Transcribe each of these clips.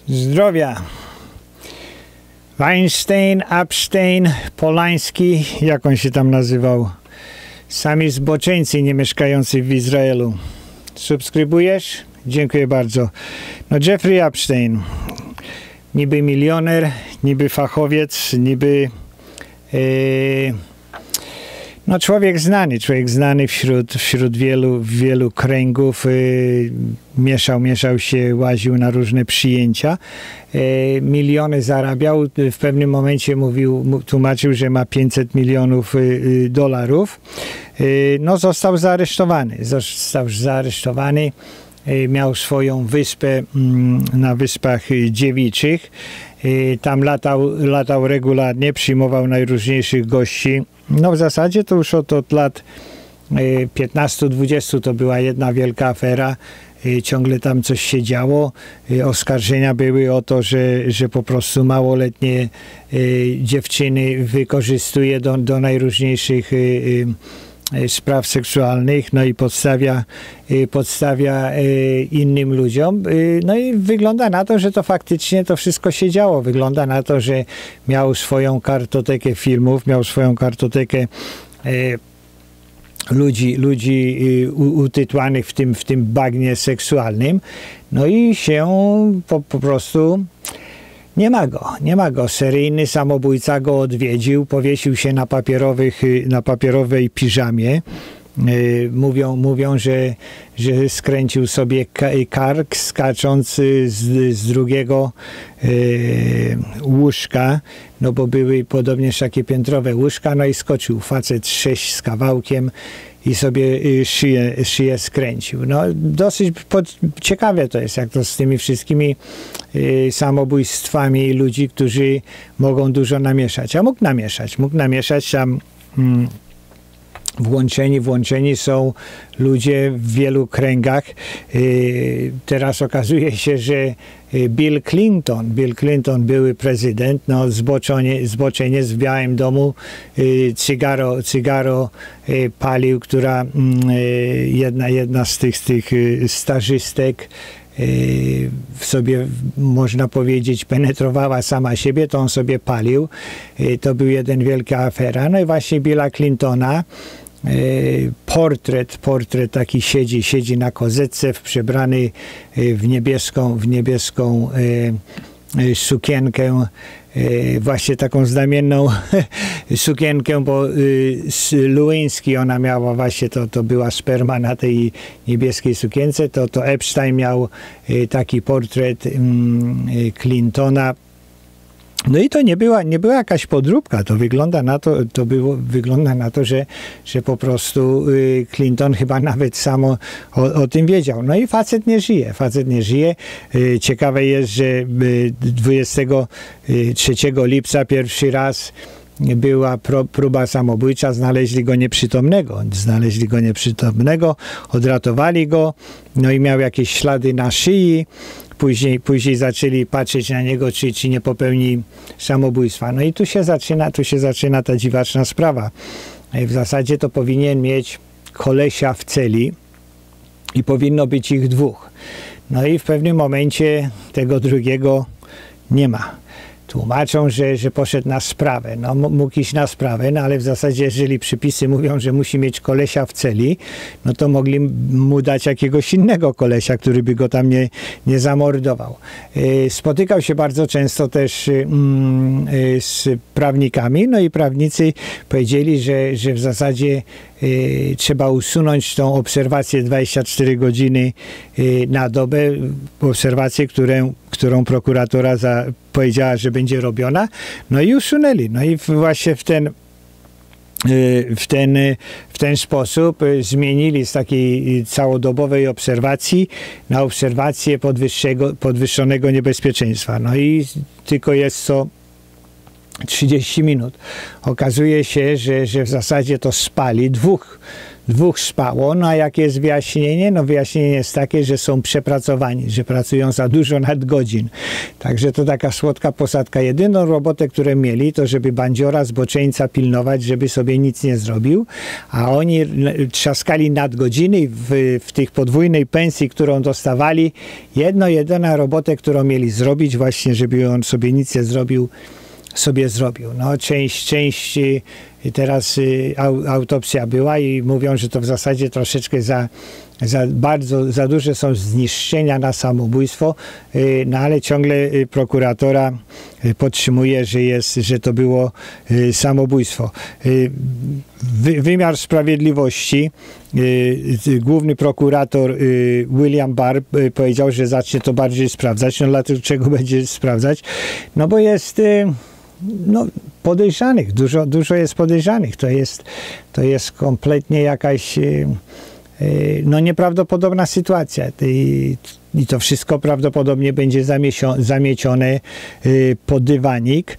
Zdrowia. Weinstein, Epstein, Polański, jak on się tam nazywał? Sami zboczeńcy nie mieszkający w Izraelu. Subskrybujesz? Dziękuję bardzo. No Jeffrey Epstein, niby milioner, niby fachowiec, niby no człowiek znany wśród wielu kręgów, mieszał się, łaził na różne przyjęcia, miliony zarabiał, w pewnym momencie tłumaczył, że ma 500 milionów dolarów. No został zaaresztowany, miał swoją wyspę na Wyspach Dziewiczych, tam latał regularnie, przyjmował najróżniejszych gości. No w zasadzie to już od lat 15-20 to była jedna wielka afera. Ciągle tam coś się działo. Oskarżenia były o to, że po prostu małoletnie dziewczyny wykorzystuje do najróżniejszych spraw seksualnych, no i podstawia innym ludziom. No i wygląda na to, że to faktycznie to wszystko się działo. Wygląda na to, że miał swoją kartotekę filmów, miał swoją kartotekę ludzi utytłanych w tym bagnie seksualnym. No i się po prostu nie ma go. Seryjny samobójca go odwiedził, powiesił się na papierowej piżamie. Mówią, że skręcił sobie kark, skacząc z drugiego łóżka, no bo były podobnież takie piętrowe łóżka, no i skoczył facet 6 z kawałkiem i sobie szyję skręcił. No dosyć ciekawe to jest, jak to z tymi wszystkimi samobójstwami ludzi, którzy mogą dużo namieszać. A mógł namieszać tam. Włączeni są ludzie w wielu kręgach. Teraz okazuje się, że Bill Clinton, były prezydent, no zboczeniec w Białym Domu, cygaro palił, która jedna z tych stażystek sobie, można powiedzieć, penetrowała sama siebie, to on sobie palił. To był jeden wielka afera. No i właśnie Billa Clintona, portret taki siedzi na kozetce, przebrany w niebieską sukienkę, właśnie taką znamienną sukienkę, bo Lewinsky ona miała właśnie, to była sperma na tej niebieskiej sukience, to Epstein miał taki portret Clintona. No i to nie była jakaś podróbka, to wygląda na to, że po prostu Clinton chyba nawet sam o tym wiedział. No i facet nie żyje. Ciekawe jest, że 23 lipca pierwszy raz była próba samobójcza, znaleźli go nieprzytomnego, odratowali go, no i miał jakieś ślady na szyi. Później zaczęli patrzeć na niego, czy nie popełni samobójstwa. No i tu się zaczyna ta dziwaczna sprawa. W zasadzie to powinien mieć kolesia w celi i powinno być ich 2. No i w pewnym momencie tego drugiego nie ma. Tłumaczą, że poszedł na sprawę. No mógł iść na sprawę, no ale w zasadzie jeżeli przepisy mówią, że musi mieć kolesia w celi, no to mogli mu dać jakiegoś innego kolesia, który by go tam nie zamordował. Spotykał się bardzo często też z prawnikami, no i prawnicy powiedzieli, że w zasadzie trzeba usunąć tą obserwację 24 godziny na dobę, obserwację, którą prokuratura powiedziała, że będzie robiona, no i usunęli. No i właśnie w ten sposób zmienili z takiej całodobowej obserwacji na obserwację podwyższonego niebezpieczeństwa. No i tylko jest to 30 minut. Okazuje się, że w zasadzie to spali dwóch spało. No a jakie jest wyjaśnienie? No wyjaśnienie jest takie, że są przepracowani, że pracują za dużo nadgodzin. Także to taka słodka posadka. Jedyną robotę, którą mieli, to żeby bandziora, zboczeńca pilnować, żeby sobie nic nie zrobił, a oni trzaskali nadgodziny w tych podwójnej pensji, którą dostawali. Jedyna robotę, którą mieli zrobić właśnie, żeby on sobie nic nie zrobił, sobie zrobił. No część teraz autopsja była i mówią, że to w zasadzie troszeczkę za duże są zniszczenia na samobójstwo, no ale ciągle prokuratora podtrzymuje, że to było samobójstwo. Wymiar Sprawiedliwości, główny prokurator William Barr powiedział, że zacznie to bardziej sprawdzać. No dlaczego będzie sprawdzać? No bo jest podejrzanych, dużo jest podejrzanych. To jest kompletnie jakaś nieprawdopodobna sytuacja. I to wszystko prawdopodobnie będzie zamiecione pod dywanik.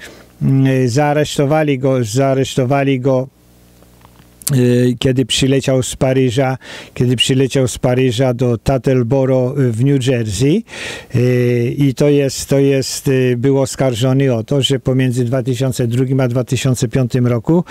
Zaaresztowali go kiedy przyleciał z Paryża do Tattleboro w New Jersey i był oskarżony o to, że pomiędzy 2002 a 2005 roku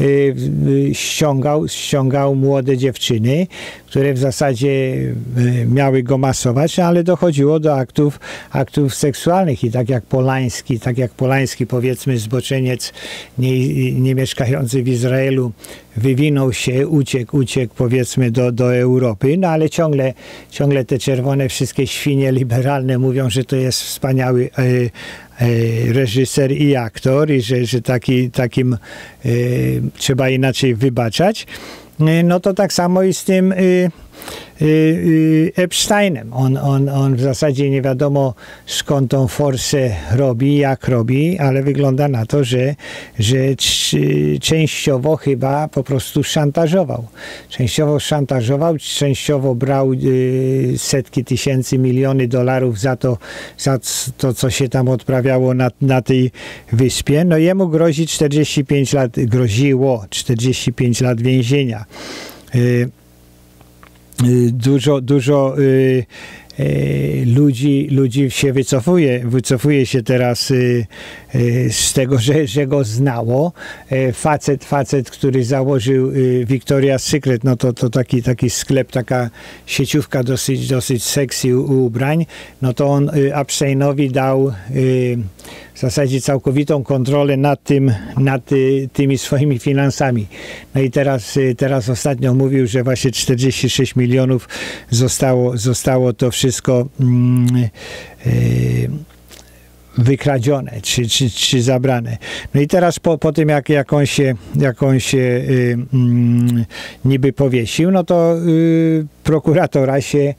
ściągał młode dziewczyny, które w zasadzie miały go masować, ale dochodziło do aktów seksualnych i tak jak Polański, powiedzmy zboczeniec nie mieszkający w Izraelu, wywinął się, uciekł powiedzmy do Europy, no ale ciągle te czerwone wszystkie świnie liberalne mówią, że to jest wspaniały reżyser i aktor i że takim trzeba inaczej wybaczać. No to tak samo i z tym Epsteinem. On w zasadzie nie wiadomo skąd tą forsę robi, jak robi, ale wygląda na to, że częściowo chyba po prostu szantażował. Częściowo brał setki tysięcy, miliony dolarów za to, co się tam odprawiało na tej wyspie. No jemu groziło 45 lat więzienia. Dużo ludzi się wycofuje się teraz z tego, że go znało. Facet, który założył Victoria's Secret, no to taki sklep, taka sieciówka dosyć sexy ubrań, no to on Epsteinowi dał w zasadzie całkowitą kontrolę nad tymi swoimi finansami. No i teraz ostatnio mówił, że właśnie 46 milionów zostało to wszystko wykradzione, czy zabrane. No i teraz po tym, jak on się niby powiesił, no to prokuratora się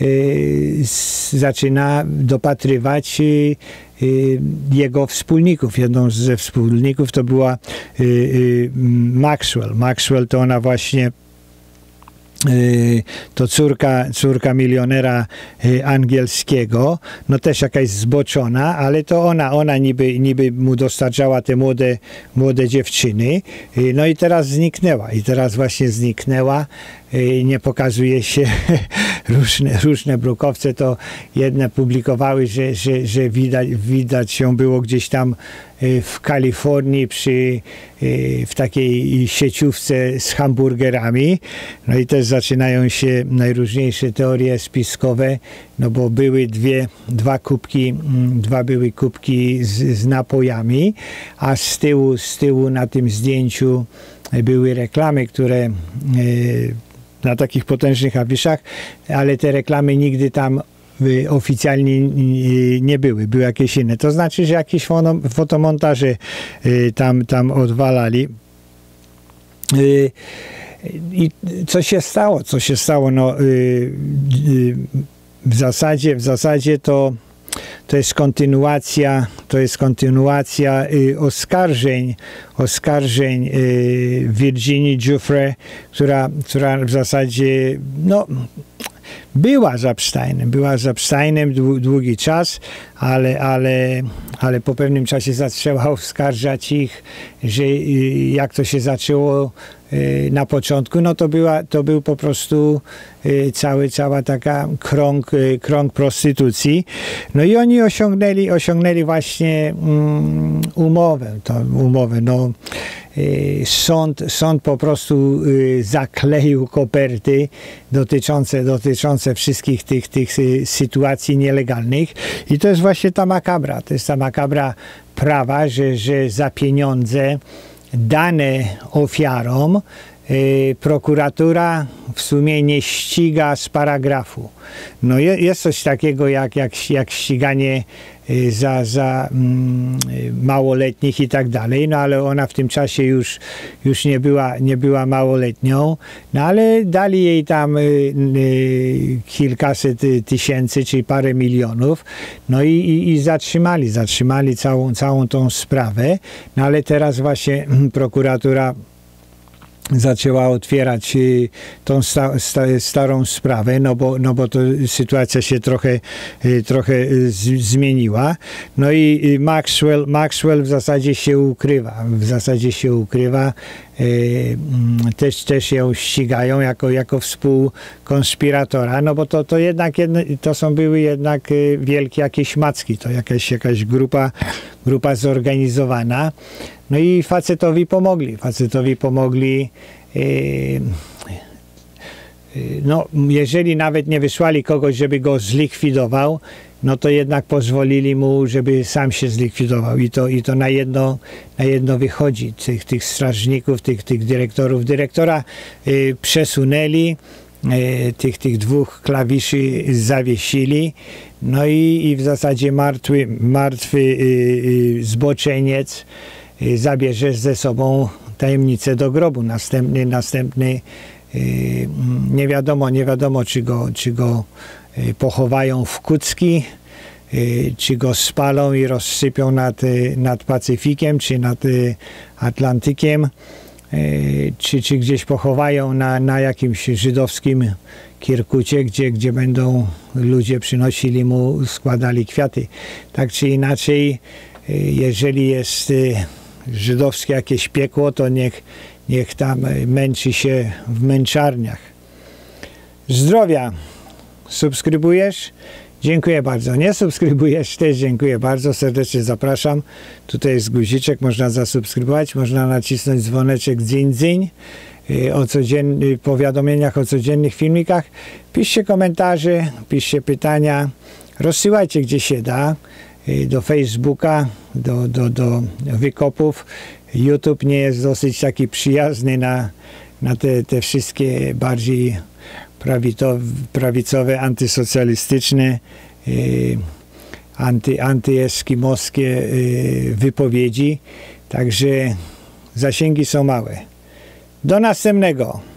zaczyna dopatrywać jego wspólników. Jedną ze wspólników to była Maxwell. Maxwell to ona właśnie to córka milionera angielskiego, no też jakaś zboczona, ale to ona niby mu dostarczała te młode dziewczyny, no i teraz zniknęła. Nie pokazuje się. Różne brukowce to jedne publikowały, że widać ją było gdzieś tam w Kalifornii w takiej sieciówce z hamburgerami. No i też zaczynają się najróżniejsze teorie spiskowe, no bo były dwa były kubki z napojami, a z tyłu na tym zdjęciu były reklamy, które na takich potężnych afiszach, ale te reklamy nigdy tam oficjalnie nie były. Były jakieś inne. To znaczy, że jakieś fotomontaże tam odwalali. I co się stało? No, w zasadzie to jest kontynuacja oskarżeń Virginia Giuffre, która w zasadzie Była Żabsteinem długi czas, ale po pewnym czasie zaczęła oskarżać ich, że jak to się zaczęło na początku, no to był po prostu cała taka krąg prostytucji. No i oni osiągnęli właśnie umowę. No, sąd po prostu zakleił koperty dotyczące wszystkich tych sytuacji nielegalnych i to jest właśnie ta makabra. To jest ta makabra prawa, że za pieniądze dane ofiarom prokuratura w sumie nie ściga z paragrafu. No jest coś takiego jak ściganie za małoletnich i tak dalej, no ale ona w tym czasie już nie była małoletnią, no ale dali jej tam kilkaset tysięcy, czy parę milionów, no i zatrzymali całą tą sprawę, no ale teraz właśnie prokuratura zaczęła otwierać tą starą sprawę, no bo to sytuacja się trochę zmieniła. No i Maxwell w zasadzie się ukrywa. Też ją ścigają jako współkonspiratora, no bo to były jednak wielkie jakieś macki, to jakaś grupa zorganizowana. No i facetowi pomogli. No, jeżeli nawet nie wysłali kogoś, żeby go zlikwidował, no to jednak pozwolili mu, żeby sam się zlikwidował. I to na jedno wychodzi. Tych strażników, tych dyrektorów. Dyrektora przesunęli, tych dwóch klawiszy zawiesili. No i w zasadzie martwy zboczeniec zabierze ze sobą tajemnicę do grobu. Następny nie wiadomo czy go pochowają w kucki, czy go spalą i rozsypią nad Pacyfikiem, czy nad Atlantykiem, czy gdzieś pochowają na jakimś żydowskim Kirkucie, gdzie będą ludzie przynosili mu, składali kwiaty. Tak czy inaczej, jeżeli jest żydowskie jakieś piekło, to niech tam męczy się w męczarniach. Zdrowia. Subskrybujesz? Dziękuję bardzo. Nie subskrybujesz? Też dziękuję bardzo. Serdecznie zapraszam. Tutaj jest guziczek, można zasubskrybować, można nacisnąć dzwoneczek dzyń o powiadomieniach o codziennych filmikach. Piszcie komentarze, piszcie pytania, rozsyłajcie gdzie się da. Do Facebooka, do wykopów. YouTube nie jest dosyć taki przyjazny na te wszystkie bardziej prawicowe, antysocjalistyczne, antyeskimoskie wypowiedzi. Także zasięgi są małe. Do następnego.